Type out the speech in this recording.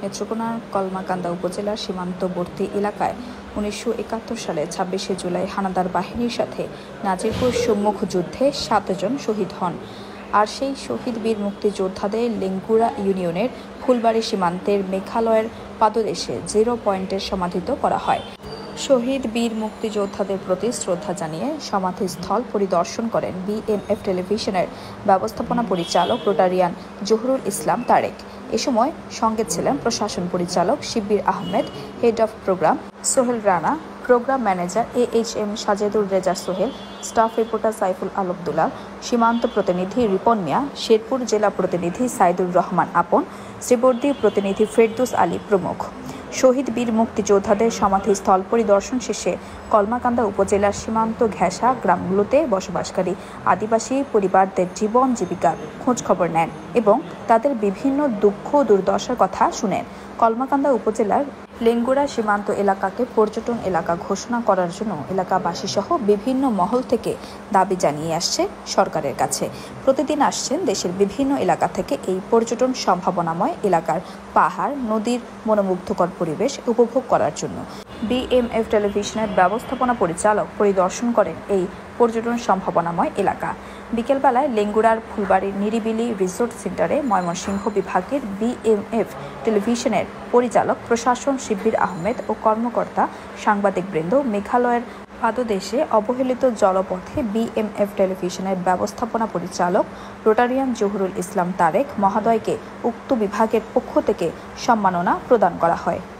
নেত্রকোনার কলমাকান্দা উপজেলার সীমান্তবর্তী এলাকায় 1971 সালে 26শে জুলাই হানাদার বাহিনীর সাথে নাজিরপুর সম্মুখ যুদ্ধে 7 জন শহীদ হন। আর সেই শহীদ বীর মুক্তিযোদ্ধাদের লেঙ্গুড়া ইউনিয়নের ফুলবাড়ি সীমান্তের মেঘালয়ের পাদদেশে 0 পয়েন্টে সমাধিত করা হয়। শহীদ বীর মুক্তিযোদ্ধাদের প্রতি শ্রদ্ধা জানিয়ে সমাধিস্থল পরিদর্শন করেন বিএমএফ টেলিভিশনের ব্যবস্থাপনা পরিচালক রোটারিয়ান জহুরুল ইসলাম তারেক। এ সময় সঙ্গে ছিলেন প্রশাসন পরিচালক Shibbir Ahmed, head of programme Sohel Rana, programme manager AHM Sajedur Reza Sohel, staff reporter Saiful Alam Dulal, সীমান্ত প্রতিনিধি রিপন মিয়া, শেরপুর জেলা প্রতিনিধি সাইদুর রহমান আপন, শ্রীবর্দী প্রতিনিধি ফেরদৌস আলী প্রমুখ। শহীদ বীর মুক্তিযোদ্ধাদের সমাধিস্থল পরিদর্শন শেষে কলমাকান্দা উপজেলার সীমান্ত ঘেঁষা গ্রামগুলোতে বসবাসকারী আদিবাসী পরিবারদের জীবন জীবিকার খোঁজ খবর নেন এবং তাদের বিভিন্ন দুঃখ দুর্দশার কথা শুনেন। কলমাকান্দা উপজেলার লেঙ্গুড়া সীমান্ত এলাকাকে পর্যটন এলাকা ঘোষণা করার জন্য এলাকাবাসী সহ বিভিন্ন মহল থেকে দাবি জানিয়ে আসছে সরকারের কাছে। প্রতিদিন আসছেন দেশের বিভিন্ন এলাকা থেকে এই পর্যটন সম্ভাবনাময় এলাকার পাহাড় নদীর মনোমুগ্ধকর পরিবেশ উপভোগ করার জন্য। বিএমএফ টেলিভিশনের ব্যবস্থাপনা পরিচালক পরিদর্শন করেন এই পর্যটন সম্ভাবনাময় এলাকা। বিকেলবেলায় লেঙ্গুড়ার ফুলবাড়ির নিরিবিলি রিসোর্ট সেন্টারে ময়মনসিংহ বিভাগের বিএমএফ টেলিভিশনের পরিচালক প্রশাসন শিব্বির আহমেদ ও কর্মকর্তা সাংবাদিকবৃন্দ মেঘালয়ের পাদদেশে অবহেলিত জলপথে বিএমএফ টেলিভিশনের ব্যবস্থাপনা পরিচালক রোটারিয়ান জহুরুল ইসলাম তারেক মহোদয়কে উক্ত বিভাগের পক্ষ থেকে সম্মাননা প্রদান করা হয়।